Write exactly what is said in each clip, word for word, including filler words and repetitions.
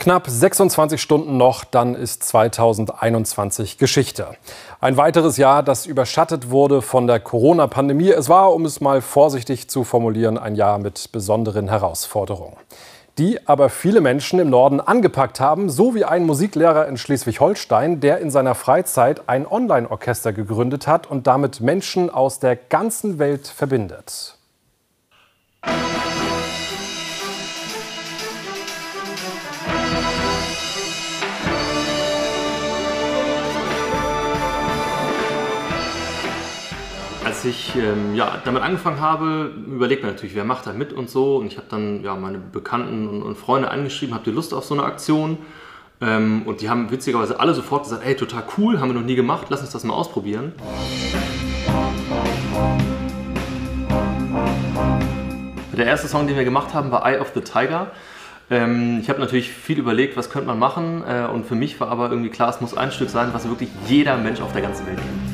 Knapp sechsundzwanzig Stunden noch, dann ist zweitausendeinundzwanzig Geschichte. Ein weiteres Jahr, das überschattet wurde von der Corona-Pandemie. Es war, um es mal vorsichtig zu formulieren, ein Jahr mit besonderen Herausforderungen, die aber viele Menschen im Norden angepackt haben, so wie ein Musiklehrer in Schleswig-Holstein, der in seiner Freizeit ein Online-Orchester gegründet hat und damit Menschen aus der ganzen Welt verbindet. Als ich ähm, ja, damit angefangen habe, überlegt man natürlich, wer macht da mit und so. Und ich habe dann ja, meine Bekannten und, und Freunde angeschrieben, habt ihr Lust auf so eine Aktion? Ähm, und die haben witzigerweise alle sofort gesagt, ey, total cool, haben wir noch nie gemacht, lass uns das mal ausprobieren. Der erste Song, den wir gemacht haben, war Eye of the Tiger. Ähm, ich habe natürlich viel überlegt, was könnte man machen. Äh, und für mich war aber irgendwie klar, es muss ein Stück sein, was wirklich jeder Mensch auf der ganzen Welt kennt.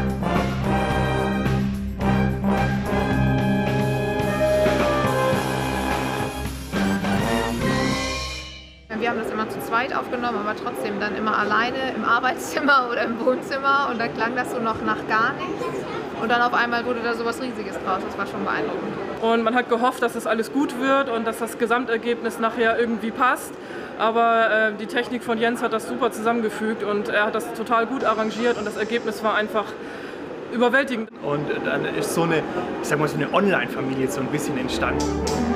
Wir haben das immer zu zweit aufgenommen, aber trotzdem dann immer alleine im Arbeitszimmer oder im Wohnzimmer und da klang das so noch nach gar nichts. Und dann auf einmal wurde da so was Riesiges draus, das war schon beeindruckend. Und man hat gehofft, dass das alles gut wird und dass das Gesamtergebnis nachher irgendwie passt. Aber äh, die Technik von Jens hat das super zusammengefügt und er hat das total gut arrangiert und das Ergebnis war einfach überwältigend. Und dann ist so eine, ich sag mal, so eine Online-Familie so ein bisschen entstanden.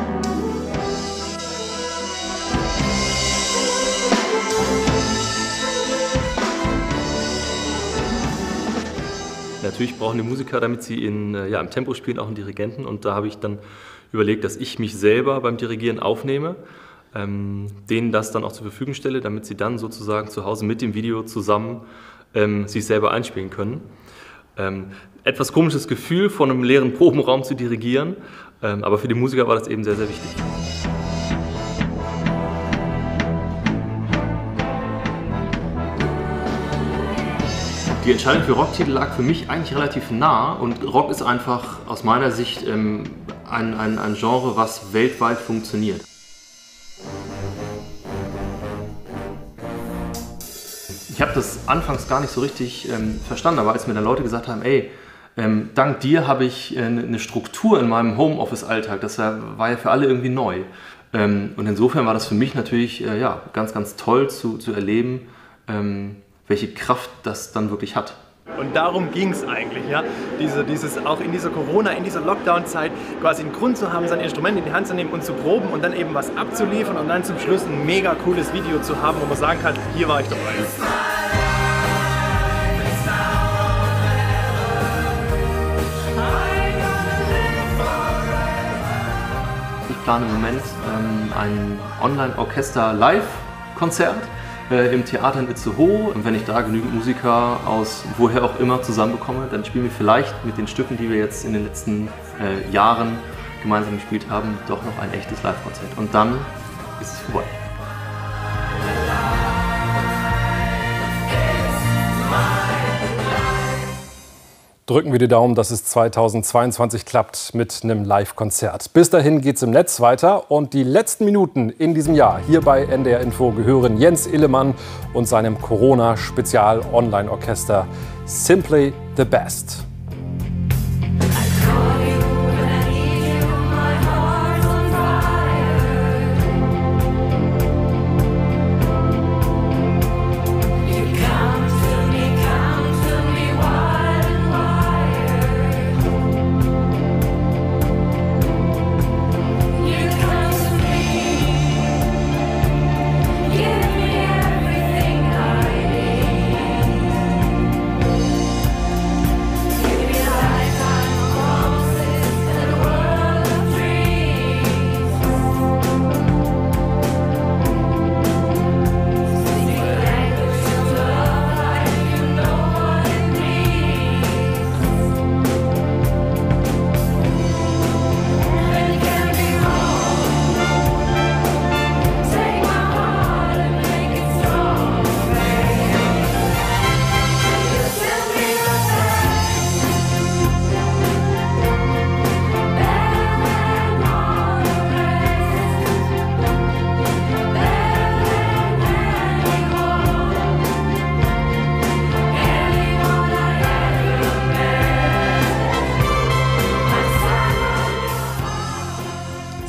Natürlich brauchen die Musiker, damit sie in, ja, im Tempo spielen, auch einen Dirigenten. Und da habe ich dann überlegt, dass ich mich selber beim Dirigieren aufnehme, ähm, denen das dann auch zur Verfügung stelle, damit sie dann sozusagen zu Hause mit dem Video zusammen ähm, sich selber einspielen können. Ähm, etwas komisches Gefühl, von einem leeren Probenraum zu dirigieren, ähm, aber für die Musiker war das eben sehr, sehr wichtig. Die Entscheidung für Rocktitel lag für mich eigentlich relativ nah und Rock ist einfach aus meiner Sicht ähm, ein, ein, ein Genre, was weltweit funktioniert. Ich habe das anfangs gar nicht so richtig ähm, verstanden, aber als mir dann Leute gesagt haben, ey, ähm, dank dir habe ich äh, eine Struktur in meinem Homeoffice-Alltag, das war, war ja für alle irgendwie neu. Ähm, und insofern war das für mich natürlich äh, ja, ganz, ganz toll zu, zu erleben, ähm, welche Kraft das dann wirklich hat. Und darum ging es eigentlich, ja? Diese, dieses, auch in dieser Corona, in dieser Lockdown-Zeit quasi einen Grund zu haben, sein Instrument in die Hand zu nehmen und zu proben und dann eben was abzuliefern und dann zum Schluss ein mega cooles Video zu haben, wo man sagen kann, hier war ich dabei. Ich plane im Moment ähm, ein Online-Orchester-Live-Konzert äh, im Theater in Itzehoe. Und wenn ich da genügend Musiker aus woher auch immer zusammenbekomme, dann spielen wir vielleicht mit den Stücken, die wir jetzt in den letzten äh, Jahren gemeinsam gespielt haben, doch noch ein echtes Live-Konzert. Und dann ist es vorbei. Drücken wir die Daumen, dass es zweitausendzweiundzwanzig klappt mit einem Live-Konzert. Bis dahin geht's im Netz weiter und die letzten Minuten in diesem Jahr hier bei N D R Info gehören Jens Illemann und seinem Corona-Spezial-Online-Orchester Simply the Best.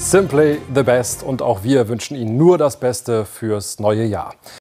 Simply the best und auch wir wünschen Ihnen nur das Beste fürs neue Jahr.